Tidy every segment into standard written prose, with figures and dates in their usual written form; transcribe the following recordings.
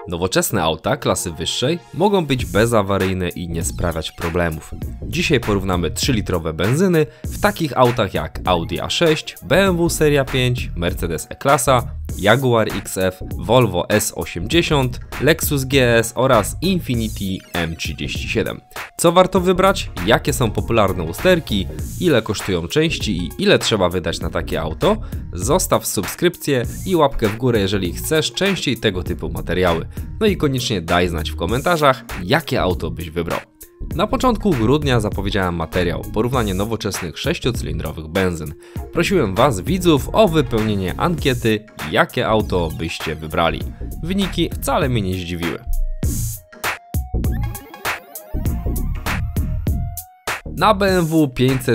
Nowoczesne auta klasy wyższej mogą być bezawaryjne i nie sprawiać problemów. Dzisiaj porównamy 3-litrowe benzyny w takich autach jak Audi A6, BMW Seria 5, Mercedes E-klasa, Jaguar XF, Volvo S80, Lexus GS oraz Infiniti M37. Co warto wybrać? Jakie są popularne usterki? Ile kosztują części i ile trzeba wydać na takie auto? Zostaw subskrypcję i łapkę w górę, jeżeli chcesz częściej tego typu materiały. No i koniecznie daj znać w komentarzach, jakie auto byś wybrał. Na początku grudnia zapowiedziałem materiał porównanie nowoczesnych 6-cylindrowych benzyn. Prosiłem Was, widzów, o wypełnienie ankiety, jakie auto byście wybrali. Wyniki wcale mnie nie zdziwiły. Na BMW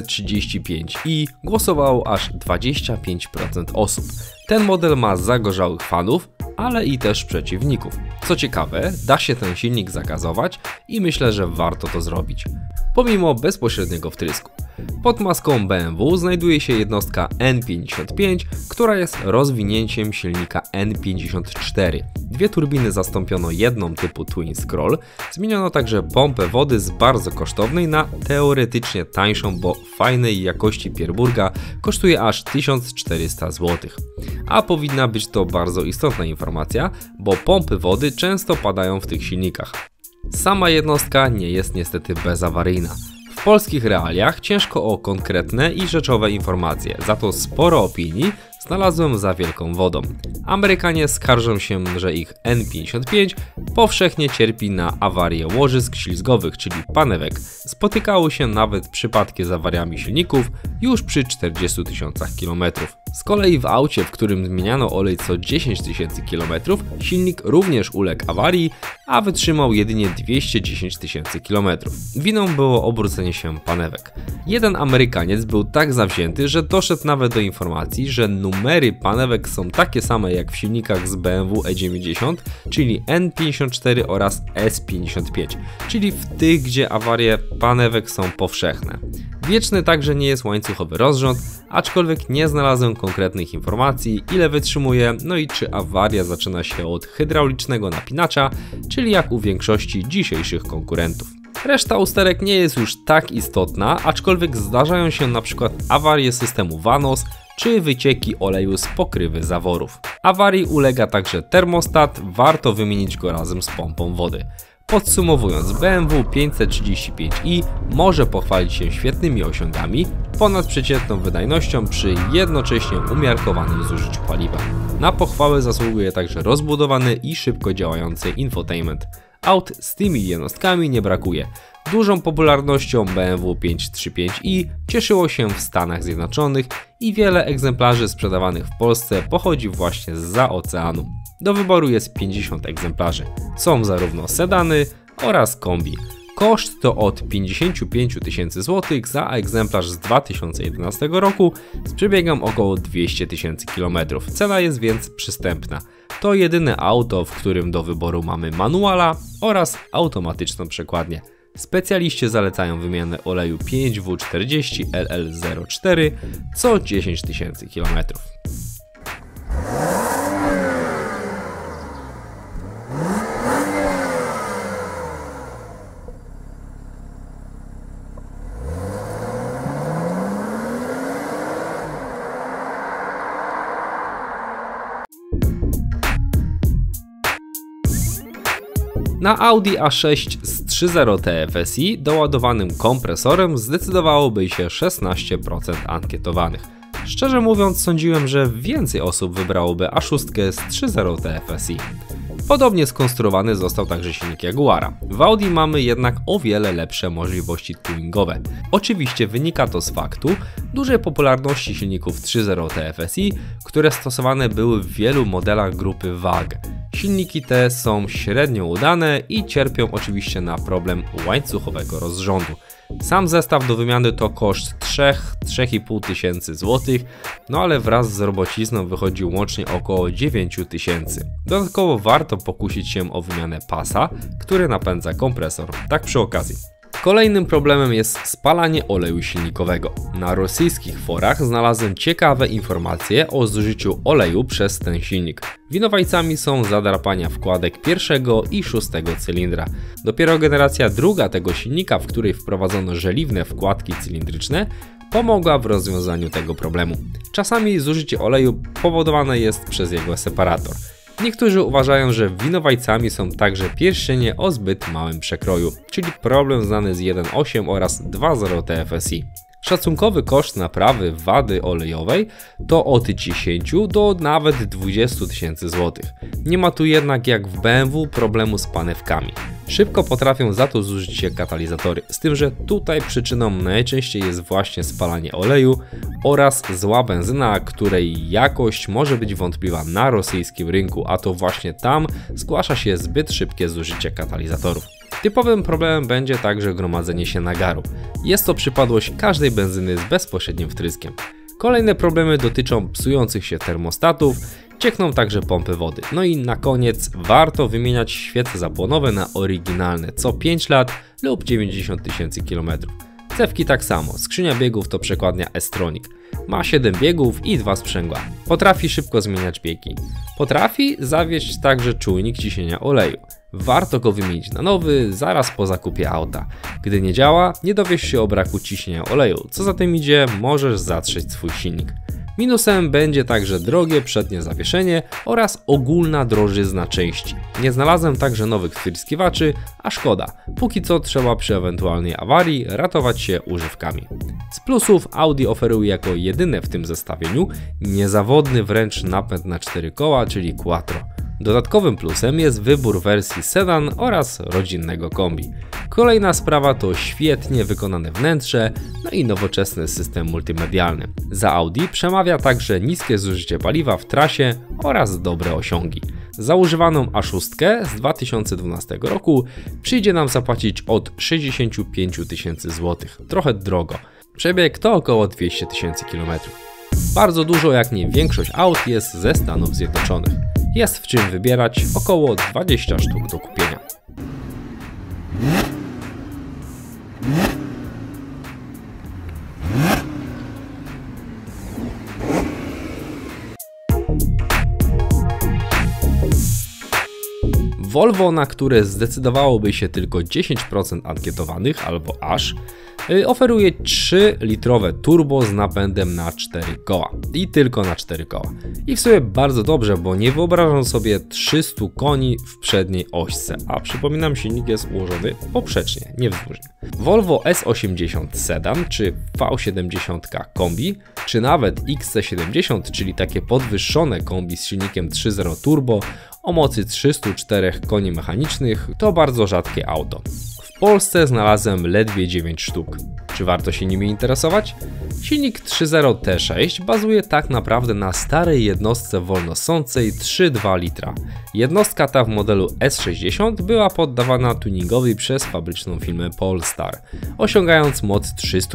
535i głosowało aż 25% osób. Ten model ma zagorzałych fanów, ale i też przeciwników. Co ciekawe, da się ten silnik zagazować i myślę, że warto to zrobić, pomimo bezpośredniego wtrysku. Pod maską BMW znajduje się jednostka N55, która jest rozwinięciem silnika N54. Dwie turbiny zastąpiono jedną typu Twin Scroll, zmieniono także pompę wody z bardzo kosztownej na teoretycznie tańszą, bo fajnej jakości Pierburga kosztuje aż 1400 zł. A powinna być to bardzo istotna informacja, bo pompy wody często padają w tych silnikach. Sama jednostka nie jest niestety bezawaryjna. W polskich realiach ciężko o konkretne i rzeczowe informacje, za to sporo opinii znalazłem za wielką wodą. Amerykanie skarżą się, że ich N55 powszechnie cierpi na awarie łożysk ślizgowych, czyli panewek. Spotykały się nawet przypadki z awariami silników już przy 40 000 km. Z kolei w aucie, w którym zmieniano olej co 10 000 km, silnik również uległ awarii, a wytrzymał jedynie 210 000 km. Winą było obrócenie się panewek. Jeden Amerykaniec był tak zawzięty, że doszedł nawet do informacji, że numery panewek są takie same jak w silnikach z BMW E90, czyli N54 oraz S55, czyli w tych, gdzie awarie panewek są powszechne. Wieczny także nie jest łańcuchowy rozrząd, aczkolwiek nie znalazłem konkretnych informacji, ile wytrzymuje, no i czy awaria zaczyna się od hydraulicznego napinacza, czyli jak u większości dzisiejszych konkurentów. Reszta usterek nie jest już tak istotna, aczkolwiek zdarzają się np. awarie systemu VANOS czy wycieki oleju z pokrywy zaworów. Awarii ulega także termostat, warto wymienić go razem z pompą wody. Podsumowując, BMW 535i może pochwalić się świetnymi osiągami, ponadprzeciętną wydajnością przy jednocześnie umiarkowanym zużyciu paliwa. Na pochwałę zasługuje także rozbudowany i szybko działający infotainment. Aut z tymi jednostkami nie brakuje. Dużą popularnością BMW 535i cieszyło się w Stanach Zjednoczonych i wiele egzemplarzy sprzedawanych w Polsce pochodzi właśnie zza oceanu. Do wyboru jest 50 egzemplarzy. Są zarówno sedany oraz kombi. Koszt to od 55 000 zł za egzemplarz z 2011 roku z przebiegiem około 200 000 km. Cena jest więc przystępna. To jedyne auto, w którym do wyboru mamy manuala oraz automatyczną przekładnię. Specjaliści zalecają wymianę oleju 5W40 LL04 co 10 000 km. Na Audi A6 z 3.0 TFSI doładowanym kompresorem zdecydowałoby się 16% ankietowanych. Szczerze mówiąc, sądziłem, że więcej osób wybrałoby A6 z 3.0 TFSI. Podobnie skonstruowany został także silnik Jaguara. W Audi mamy jednak o wiele lepsze możliwości tuningowe. Oczywiście wynika to z faktu dużej popularności silników 3.0 TFSI, które stosowane były w wielu modelach grupy WAG. Silniki te są średnio udane i cierpią oczywiście na problem łańcuchowego rozrządu. Sam zestaw do wymiany to koszt 3–3,5 tysięcy złotych, no ale wraz z robocizną wychodzi łącznie około 9 000. Dodatkowo warto pokusić się o wymianę pasa, który napędza kompresor, tak przy okazji. Kolejnym problemem jest spalanie oleju silnikowego. Na rosyjskich forach znalazłem ciekawe informacje o zużyciu oleju przez ten silnik. Winowajcami są zadrapania wkładek pierwszego i szóstego cylindra. Dopiero generacja druga tego silnika, w której wprowadzono żeliwne wkładki cylindryczne, pomogła w rozwiązaniu tego problemu. Czasami zużycie oleju powodowane jest przez jego separator. Niektórzy uważają, że winowajcami są także pierścienie o zbyt małym przekroju, czyli problem znany z 1.8 oraz 2.0 TFSI. Szacunkowy koszt naprawy wady olejowej to od 10 do nawet 20 tysięcy złotych. Nie ma tu jednak jak w BMW problemu z panewkami. Szybko potrafią za to zużyć się katalizatory, z tym, że tutaj przyczyną najczęściej jest właśnie spalanie oleju oraz zła benzyna, której jakość może być wątpliwa na rosyjskim rynku, a to właśnie tam zgłasza się zbyt szybkie zużycie katalizatorów. Typowym problemem będzie także gromadzenie się nagaru. Jest to przypadłość każdej benzyny z bezpośrednim wtryskiem. Kolejne problemy dotyczą psujących się termostatów, ciekną także pompy wody. No i na koniec warto wymieniać świece zapłonowe na oryginalne co 5 lat lub 90 tysięcy kilometrów. Cewki tak samo, skrzynia biegów to przekładnia S-Tronic. Ma 7 biegów i 2 sprzęgła. Potrafi szybko zmieniać biegi. Potrafi zawieść także czujnik ciśnienia oleju. Warto go wymienić na nowy zaraz po zakupie auta. Gdy nie działa, nie dowiesz się o braku ciśnienia oleju. Co za tym idzie, możesz zatrzeć swój silnik. Minusem będzie także drogie przednie zawieszenie oraz ogólna drożyzna części. Nie znalazłem także nowych wtryskiwaczy, a szkoda. Póki co trzeba przy ewentualnej awarii ratować się używkami. Z plusów Audi oferuje jako jedyne w tym zestawieniu niezawodny wręcz napęd na 4 koła, czyli Quattro. Dodatkowym plusem jest wybór wersji sedan oraz rodzinnego kombi. Kolejna sprawa to świetnie wykonane wnętrze, no i nowoczesny system multimedialny. Za Audi przemawia także niskie zużycie paliwa w trasie oraz dobre osiągi. Za używaną A6 z 2012 roku przyjdzie nam zapłacić od 65 tysięcy złotych. Trochę drogo. Przebieg to około 200 tysięcy kilometrów. Bardzo dużo, jak nie większość aut jest ze Stanów Zjednoczonych. Jest w czym wybierać, około 20 sztuk do kupienia. Volvo, na które zdecydowałoby się tylko 10% ankietowanych, albo aż, oferuje 3-litrowe turbo z napędem na 4 koła. I tylko na 4 koła. I w sumie bardzo dobrze, bo nie wyobrażam sobie 300 koni w przedniej ośce, a przypominam, silnik jest ułożony poprzecznie, nie wzdłużnie. Volvo S80 Sedan, czy V70 Kombi, czy nawet XC70, czyli takie podwyższone kombi z silnikiem 3.0 turbo o mocy 304 koni mechanicznych, to bardzo rzadkie auto. W Polsce znalazłem ledwie 9 sztuk. Czy warto się nimi interesować? Silnik 3.0 T6 bazuje tak naprawdę na starej jednostce wolnosącej 3,2 litra. Jednostka ta w modelu S60 była poddawana tuningowi przez fabryczną firmę Polestar, osiągając moc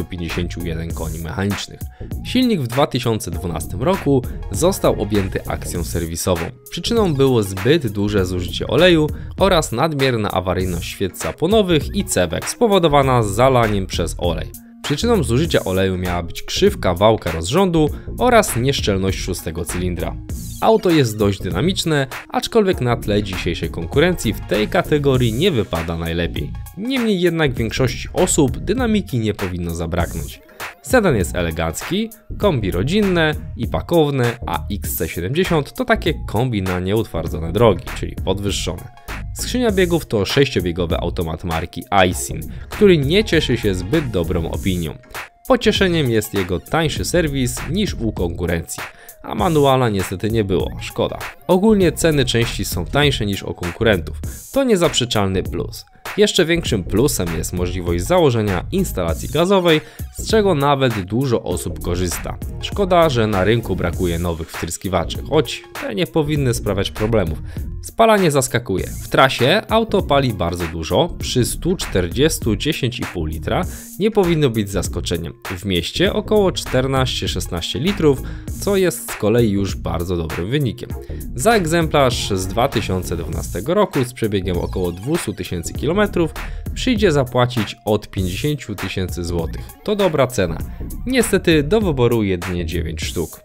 351 koni mechanicznych. Silnik w 2012 roku został objęty akcją serwisową. Przyczyną było zbyt duże zużycie oleju oraz nadmierna awaryjność świec zapłonowych i cewek spowodowana zalaniem przez olej. Przyczyną zużycia oleju miała być krzywka wałka rozrządu oraz nieszczelność szóstego cylindra. Auto jest dość dynamiczne, aczkolwiek na tle dzisiejszej konkurencji w tej kategorii nie wypada najlepiej. Niemniej jednak większości osób dynamiki nie powinno zabraknąć. Sedan jest elegancki, kombi rodzinne i pakowne, a XC70 to takie kombi na nieutwardzone drogi, czyli podwyższone. Skrzynia biegów to 6-biegowy automat marki Aisin, który nie cieszy się zbyt dobrą opinią. Pocieszeniem jest jego tańszy serwis niż u konkurencji, a manuala niestety nie było, szkoda. Ogólnie ceny części są tańsze niż u konkurentów, to niezaprzeczalny plus. Jeszcze większym plusem jest możliwość założenia instalacji gazowej, z czego nawet dużo osób korzysta. Szkoda, że na rynku brakuje nowych wtryskiwaczy, choć te nie powinny sprawiać problemów. Spalanie zaskakuje. W trasie auto pali bardzo dużo, przy 140 10,5 litra nie powinno być zaskoczeniem. W mieście około 14-16 litrów, co jest z kolei już bardzo dobrym wynikiem. Za egzemplarz z 2012 roku z przebiegiem około 200 tysięcy km przyjdzie zapłacić od 50 000 złotych. To dobra cena. Niestety do wyboru jedynie 9 sztuk.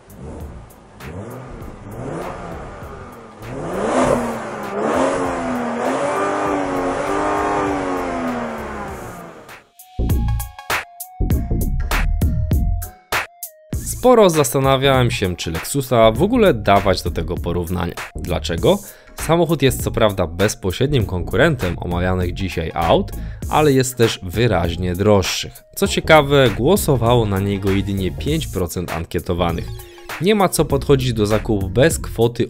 Sporo zastanawiałem się, czy Lexusa w ogóle dawać do tego porównania. Dlaczego? Samochód jest co prawda bezpośrednim konkurentem omawianych dzisiaj aut, ale jest też wyraźnie droższych. Co ciekawe, głosowało na niego jedynie 5% ankietowanych. Nie ma co podchodzić do zakupu bez kwoty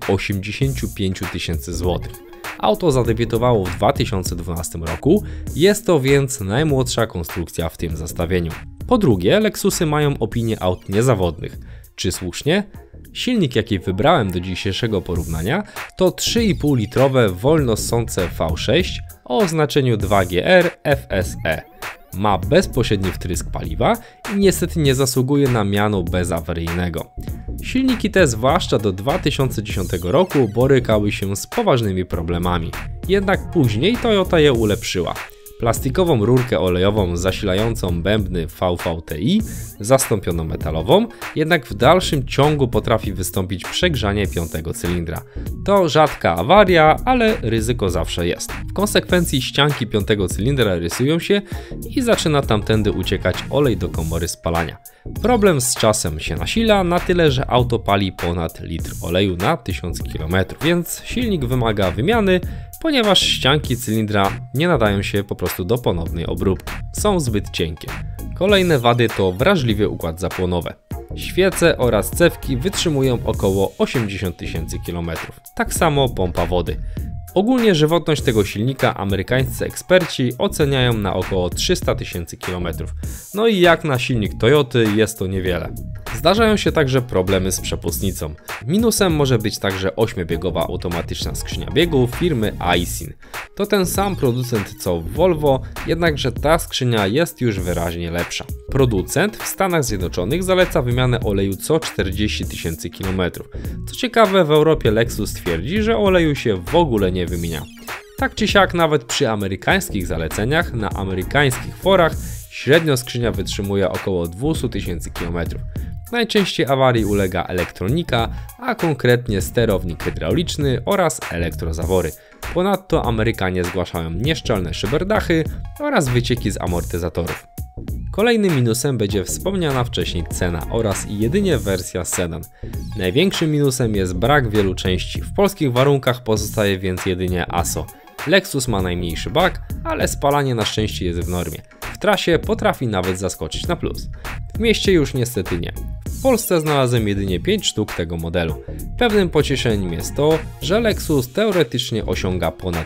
85 000 złotych. Auto zadebiutowało w 2012 roku, jest to więc najmłodsza konstrukcja w tym zestawieniu. Po drugie, Lexusy mają opinię aut niezawodnych. Czy słusznie? Silnik, jaki wybrałem do dzisiejszego porównania, to 3,5 litrowe wolnossące V6 o oznaczeniu 2GR FSE. Ma bezpośredni wtrysk paliwa i niestety nie zasługuje na miano bezawaryjnego. Silniki te, zwłaszcza do 2010 roku, borykały się z poważnymi problemami. Jednak później Toyota je ulepszyła. Plastikową rurkę olejową zasilającą bębny VVTi zastąpiono metalową, jednak w dalszym ciągu potrafi wystąpić przegrzanie piątego cylindra. To rzadka awaria, ale ryzyko zawsze jest. W konsekwencji ścianki piątego cylindra rysują się i zaczyna tamtędy uciekać olej do komory spalania. Problem z czasem się nasila na tyle, że auto pali ponad litr oleju na 1000 km, więc silnik wymaga wymiany, ponieważ ścianki cylindra nie nadają się po prostu do ponownej obróbki. Są zbyt cienkie. Kolejne wady to wrażliwy układ zapłonowy. Świece oraz cewki wytrzymują około 80 000 km. Tak samo pompa wody. Ogólnie żywotność tego silnika amerykańscy eksperci oceniają na około 300 000 km. No i jak na silnik Toyoty jest to niewiele. Zdarzają się także problemy z przepustnicą. Minusem może być także 8-biegowa automatyczna skrzynia biegów firmy Aisin. To ten sam producent co w Volvo, jednakże ta skrzynia jest już wyraźnie lepsza. Producent w Stanach Zjednoczonych zaleca wymianę oleju co 40 000 km. Co ciekawe, w Europie Lexus twierdzi, że oleju się w ogóle nie wymienia. Tak czy siak, nawet przy amerykańskich zaleceniach na amerykańskich forach średnio skrzynia wytrzymuje około 200 000 km. Najczęściej awarii ulega elektronika, a konkretnie sterownik hydrauliczny oraz elektrozawory. Ponadto Amerykanie zgłaszają nieszczelne szyberdachy oraz wycieki z amortyzatorów. Kolejnym minusem będzie wspomniana wcześniej cena oraz jedynie wersja sedan. Największym minusem jest brak wielu części, w polskich warunkach pozostaje więc jedynie ASO. Lexus ma najmniejszy bak, ale spalanie na szczęście jest w normie. W trasie potrafi nawet zaskoczyć na plus. W mieście już niestety nie. W Polsce znalazłem jedynie 5 sztuk tego modelu. Pewnym pocieszeniem jest to, że Lexus teoretycznie osiąga ponad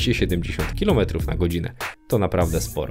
270 km na godzinę. To naprawdę sporo.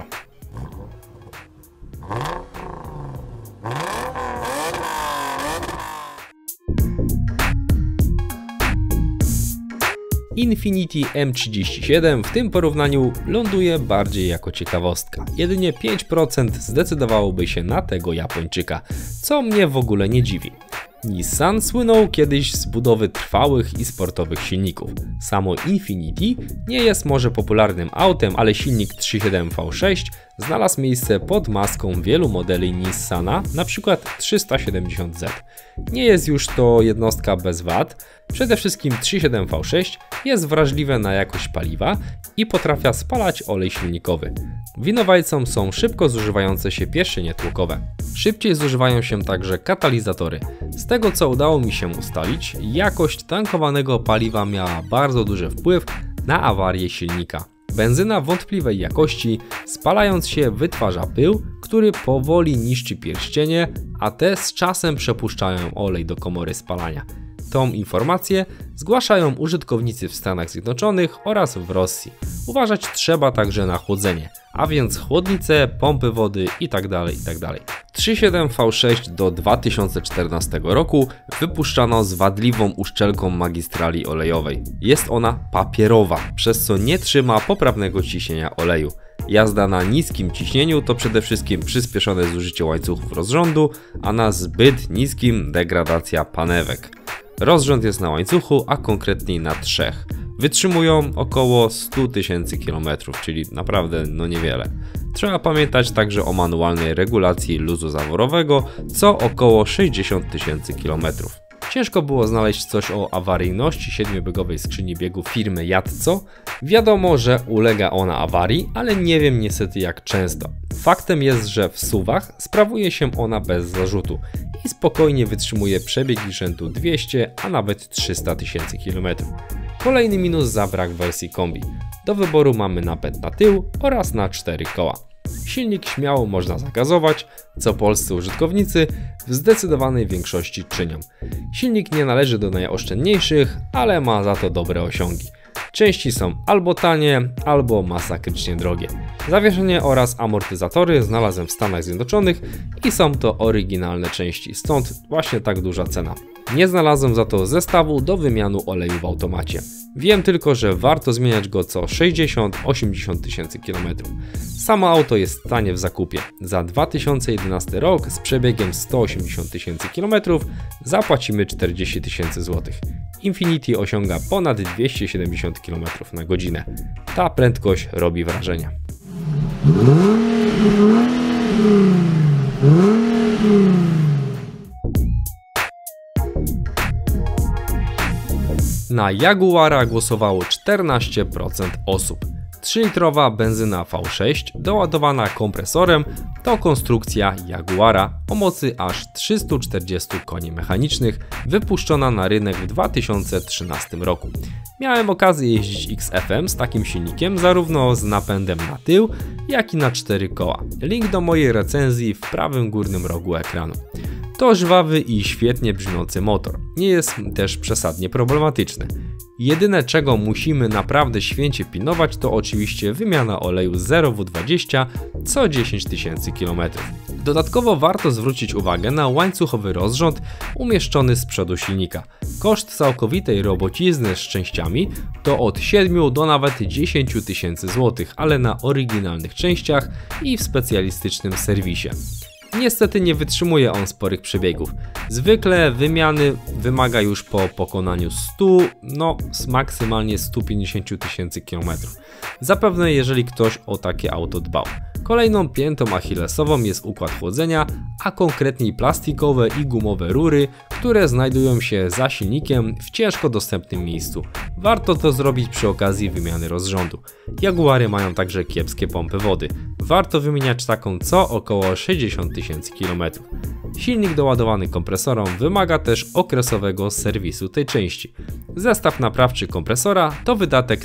Infiniti M37 w tym porównaniu ląduje bardziej jako ciekawostka. Jedynie 5% zdecydowałoby się na tego Japończyka, co mnie w ogóle nie dziwi. Nissan słynął kiedyś z budowy trwałych i sportowych silników. Samo Infiniti nie jest może popularnym autem, ale silnik 3.7 V6 znalazł miejsce pod maską wielu modeli Nissana, np. 370Z. Nie jest już to jednostka bez wad. Przede wszystkim 3.7 V6 jest wrażliwe na jakość paliwa i potrafia spalać olej silnikowy. Winowajcą są szybko zużywające się pierścienie tłokowe. Szybciej zużywają się także katalizatory. Z tego co udało mi się ustalić, jakość tankowanego paliwa miała bardzo duży wpływ na awarię silnika. Benzyna wątpliwej jakości, spalając się, wytwarza pył, który powoli niszczy pierścienie, a te z czasem przepuszczają olej do komory spalania. Tą informację zgłaszają użytkownicy w Stanach Zjednoczonych oraz w Rosji. Uważać trzeba także na chłodzenie, a więc chłodnice, pompy wody itd. 3.7 V6 do 2014 roku wypuszczano z wadliwą uszczelką magistrali olejowej. Jest ona papierowa, przez co nie trzyma poprawnego ciśnienia oleju. Jazda na niskim ciśnieniu to przede wszystkim przyspieszone zużycie łańcuchów rozrządu, a na zbyt niskim degradacja panewek. Rozrząd jest na łańcuchu, a konkretniej na 3. Wytrzymują około 100 tysięcy kilometrów, czyli naprawdę niewiele. Trzeba pamiętać także o manualnej regulacji luzu zaworowego, co około 60 tysięcy kilometrów. Ciężko było znaleźć coś o awaryjności 7-biegowej skrzyni biegów firmy Yatco. Wiadomo, że ulega ona awarii, ale nie wiem niestety jak często. Faktem jest, że w SUV-ach sprawuje się ona bez zarzutu i spokojnie wytrzymuje przebiegi rzędu 200, a nawet 300 tysięcy kilometrów. Kolejny minus za brak wersji kombi. Do wyboru mamy napęd na tył oraz na 4 koła. Silnik śmiało można zagazować, co polscy użytkownicy w zdecydowanej większości czynią. Silnik nie należy do najoszczędniejszych, ale ma za to dobre osiągi. Części są albo tanie, albo masakrycznie drogie. Zawieszenie oraz amortyzatory znalazłem w Stanach Zjednoczonych i są to oryginalne części, stąd właśnie tak duża cena. Nie znalazłem za to zestawu do wymiany oleju w automacie. Wiem tylko, że warto zmieniać go co 60-80 tysięcy kilometrów. Samo auto jest tanie w zakupie. Za 2011 rok z przebiegiem 180 tysięcy kilometrów zapłacimy 40 tysięcy złotych. Infiniti osiąga ponad 270 km na godzinę. Ta prędkość robi wrażenie. Na Jaguara głosowało 14% osób. 3-litrowa benzyna V6 doładowana kompresorem to konstrukcja Jaguara o mocy aż 340 koni mechanicznych, wypuszczona na rynek w 2013 roku. Miałem okazję jeździć XF-em z takim silnikiem zarówno z napędem na tył, jak i na 4 koła. Link do mojej recenzji w prawym górnym rogu ekranu. To żwawy i świetnie brzmiący motor, nie jest też przesadnie problematyczny. Jedyne czego musimy naprawdę święcie pilnować to oczywiście wymiana oleju 0W20 co 10 tysięcy kilometrów. Dodatkowo warto zwrócić uwagę na łańcuchowy rozrząd umieszczony z przodu silnika. Koszt całkowitej robocizny z częściami to od 7 do nawet 10 tysięcy złotych, ale na oryginalnych częściach i w specjalistycznym serwisie. Niestety nie wytrzymuje on sporych przebiegów. Zwykle wymiany wymaga już po pokonaniu 100, maksymalnie 150 tysięcy kilometrów. Zapewne jeżeli ktoś o takie auto dbał. Kolejną piętą achillesową jest układ chłodzenia, a konkretniej plastikowe i gumowe rury, które znajdują się za silnikiem w ciężko dostępnym miejscu. Warto to zrobić przy okazji wymiany rozrządu. Jaguary mają także kiepskie pompy wody. Warto wymieniać taką co około 60 tysięcy kilometrów. Silnik doładowany kompresorem wymaga też okresowego serwisu tej części. Zestaw naprawczy kompresora to wydatek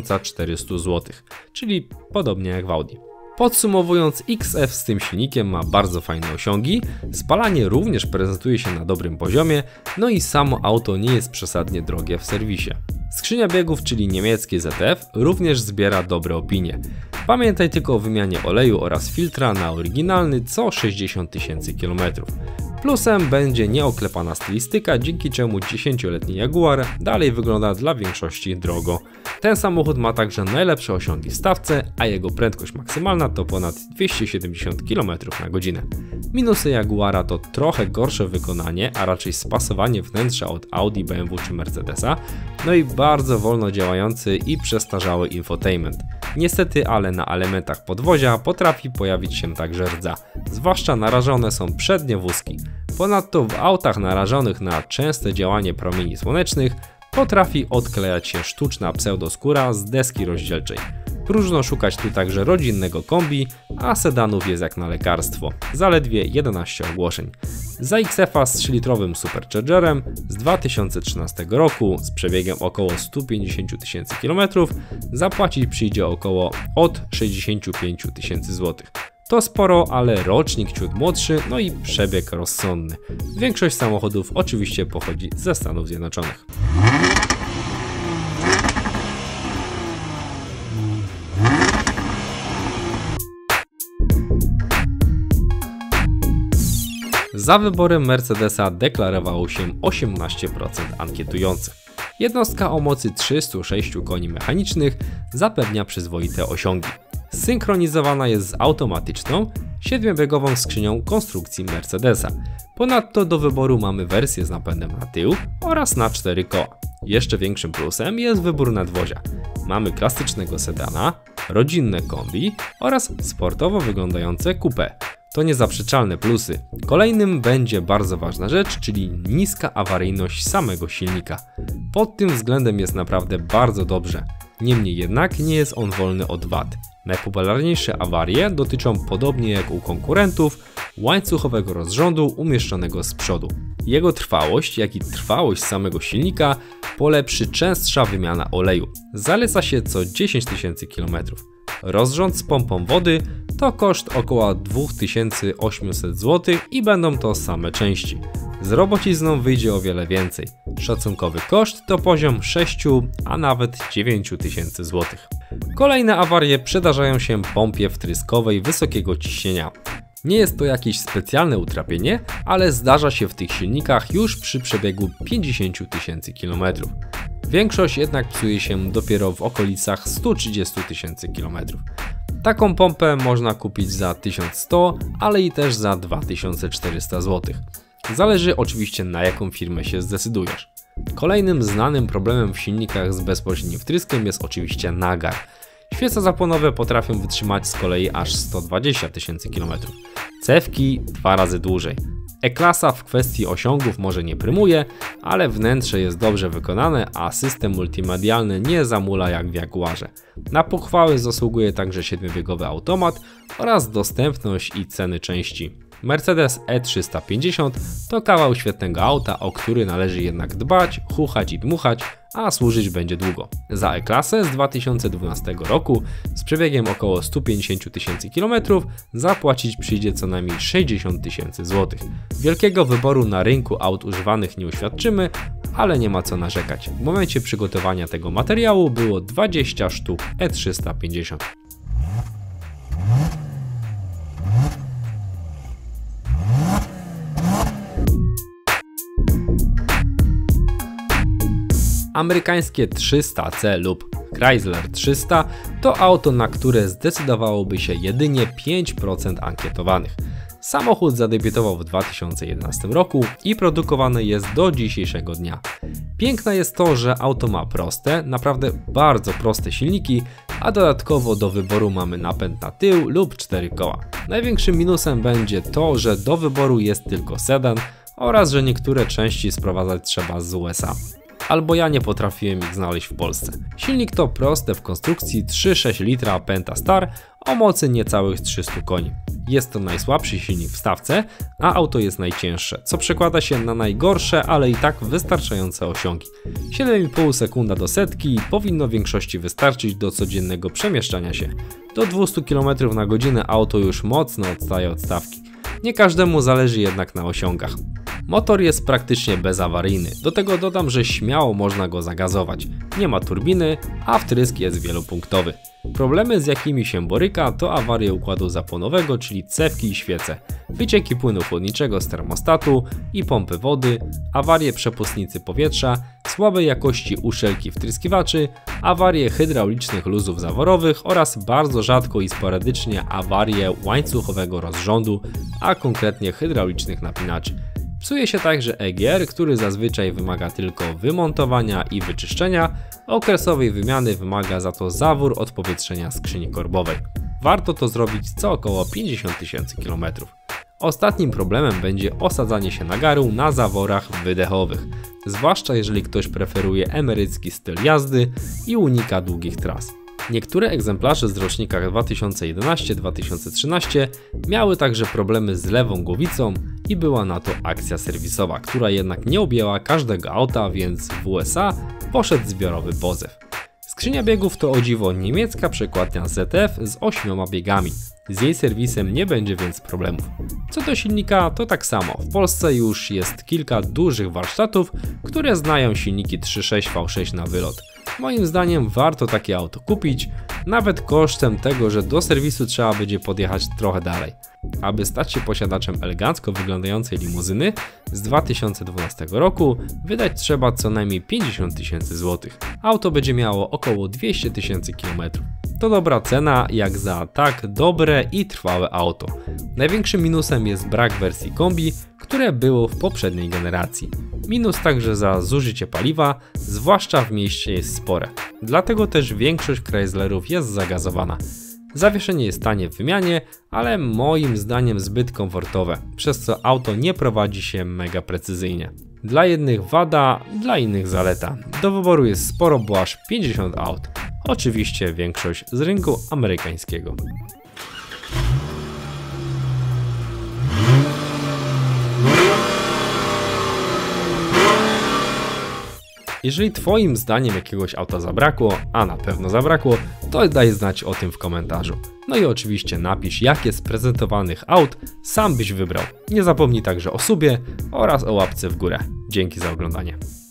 1400 zł, czyli podobnie jak w Audi. Podsumowując, XF z tym silnikiem ma bardzo fajne osiągi, spalanie również prezentuje się na dobrym poziomie, no i samo auto nie jest przesadnie drogie w serwisie. Skrzynia biegów, czyli niemieckie ZF, również zbiera dobre opinie. Pamiętaj tylko o wymianie oleju oraz filtra na oryginalny co 60 tysięcy kilometrów. Plusem będzie nieoklepana stylistyka, dzięki czemu 10-letni Jaguar dalej wygląda dla większości drogo. Ten samochód ma także najlepsze osiągi w stawce, a jego prędkość maksymalna to ponad 270 km na godzinę. Minusy Jaguara to trochę gorsze wykonanie, a raczej spasowanie wnętrza od Audi, BMW czy Mercedesa, no i bardzo wolno działający i przestarzały infotainment. Niestety, ale na elementach podwozia potrafi pojawić się także rdza, zwłaszcza narażone są przednie wózki. Ponadto w autach narażonych na częste działanie promieni słonecznych potrafi odklejać się sztuczna pseudoskóra z deski rozdzielczej. Próżno szukać tu także rodzinnego kombi, a sedanów jest jak na lekarstwo. Zaledwie 11 ogłoszeń. Za XF-a z 3-litrowym superchargerem z 2013 roku z przebiegiem około 150 tysięcy kilometrów zapłacić przyjdzie około od 65 tysięcy złotych. To sporo, ale rocznik ciut młodszy, no i przebieg rozsądny. Większość samochodów oczywiście pochodzi ze Stanów Zjednoczonych. Za wyborem Mercedesa deklarowało się 18% ankietujących. Jednostka o mocy 306 koni mechanicznych zapewnia przyzwoite osiągi. Synchronizowana jest z automatyczną, 7-biegową skrzynią konstrukcji Mercedesa. Ponadto do wyboru mamy wersję z napędem na tył oraz na 4 koła. Jeszcze większym plusem jest wybór nadwozia. Mamy klasycznego sedana, rodzinne kombi oraz sportowo wyglądające coupé. To niezaprzeczalne plusy. Kolejnym będzie bardzo ważna rzecz, czyli niska awaryjność samego silnika. Pod tym względem jest naprawdę bardzo dobrze. Niemniej jednak nie jest on wolny od wad. Najpopularniejsze awarie dotyczą, podobnie jak u konkurentów, łańcuchowego rozrządu umieszczonego z przodu. Jego trwałość, jak i trwałość samego silnika polepszy częstsza wymiana oleju. Zaleca się co 10 000 km. Rozrząd z pompą wody to koszt około 2800 zł i będą to same części. Z robocizną wyjdzie o wiele więcej. Szacunkowy koszt to poziom 6, a nawet 9 000 zł. Kolejne awarie przydarzają się pompie wtryskowej wysokiego ciśnienia. Nie jest to jakieś specjalne utrapienie, ale zdarza się w tych silnikach już przy przebiegu 50 000 km. Większość jednak psuje się dopiero w okolicach 130 000 km. Taką pompę można kupić za 1100, ale i też za 2400 zł. Zależy oczywiście, na jaką firmę się zdecydujesz. Kolejnym znanym problemem w silnikach z bezpośrednim wtryskiem jest oczywiście nagar. Świece zapłonowe potrafią wytrzymać z kolei aż 120 000 km. Cewki 2 razy dłużej. E-klasa w kwestii osiągów może nie prymuje, ale wnętrze jest dobrze wykonane, a system multimedialny nie zamula jak w Jaguarze. Na pochwały zasługuje także 7-biegowy automat oraz dostępność i ceny części. Mercedes E350 to kawał świetnego auta, o który należy jednak dbać, chuchać i dmuchać, a służyć będzie długo. Za E-klasę z 2012 roku z przebiegiem około 150 000 km zapłacić przyjdzie co najmniej 60 000 zł. Wielkiego wyboru na rynku aut używanych nie uświadczymy, ale nie ma co narzekać. W momencie przygotowania tego materiału było 20 sztuk E350. Amerykańskie 300C lub Chrysler 300 to auto, na które zdecydowałoby się jedynie 5% ankietowanych. Samochód zadebiutował w 2011 roku i produkowany jest do dzisiejszego dnia. Piękne jest to, że auto ma proste, naprawdę bardzo proste silniki, a dodatkowo do wyboru mamy napęd na tył lub 4 koła. Największym minusem będzie to, że do wyboru jest tylko sedan oraz że niektóre części sprowadzać trzeba z USA. Albo ja nie potrafiłem ich znaleźć w Polsce. Silnik to proste w konstrukcji 3,6 litra Pentastar o mocy niecałych 300 koni. Jest to najsłabszy silnik w stawce, a auto jest najcięższe, co przekłada się na najgorsze, ale i tak wystarczające osiągi. 7,5 sekunda do setki powinno w większości wystarczyć do codziennego przemieszczania się. Do 200 km na godzinę auto już mocno odstaje od stawki. Nie każdemu zależy jednak na osiągach. Motor jest praktycznie bezawaryjny, do tego dodam, że śmiało można go zagazować. Nie ma turbiny, a wtrysk jest wielopunktowy. Problemy, z jakimi się boryka, to awarie układu zapłonowego, czyli cewki i świece, wycieki płynu chłodniczego z termostatu i pompy wody, awarie przepustnicy powietrza, słabej jakości uszelki wtryskiwaczy, awarie hydraulicznych luzów zaworowych oraz bardzo rzadko i sporadycznie awarie łańcuchowego rozrządu, a konkretnie hydraulicznych napinaczy. Psuje się także EGR, który zazwyczaj wymaga tylko wymontowania i wyczyszczenia, okresowej wymiany wymaga za to zawór odpowietrzenia skrzyni korbowej. Warto to zrobić co około 50 000 km. Ostatnim problemem będzie osadzanie się nagaru na zaworach wydechowych, zwłaszcza jeżeli ktoś preferuje emerycki styl jazdy i unika długich tras. Niektóre egzemplarze z rocznikach 2011-2013 miały także problemy z lewą głowicą i była na to akcja serwisowa, która jednak nie objęła każdego auta, więc w USA poszedł zbiorowy pozew. Skrzynia biegów to o dziwo niemiecka przekładnia ZF z 8 biegami. Z jej serwisem nie będzie więc problemów. Co do silnika, to tak samo. W Polsce już jest kilka dużych warsztatów, które znają silniki 3.6 V6 na wylot. Moim zdaniem warto takie auto kupić, nawet kosztem tego, że do serwisu trzeba będzie podjechać trochę dalej. Aby stać się posiadaczem elegancko wyglądającej limuzyny z 2012 roku, wydać trzeba co najmniej 50 000 zł. Auto będzie miało około 200 000 km. To dobra cena jak za tak dobre i trwałe auto. Największym minusem jest brak wersji kombi, które było w poprzedniej generacji. Minus także za zużycie paliwa, zwłaszcza w mieście, jest spore. Dlatego też większość Chryslerów jest zagazowana. Zawieszenie jest tanie w wymianie, ale moim zdaniem zbyt komfortowe, przez co auto nie prowadzi się mega precyzyjnie. Dla jednych wada, dla innych zaleta. Do wyboru jest sporo, bo aż 50 aut. Oczywiście większość z rynku amerykańskiego. Jeżeli Twoim zdaniem jakiegoś auta zabrakło, a na pewno zabrakło, to daj znać o tym w komentarzu. No i oczywiście napisz, jakie z prezentowanych aut sam byś wybrał. Nie zapomnij także o subie oraz o łapce w górę. Dzięki za oglądanie.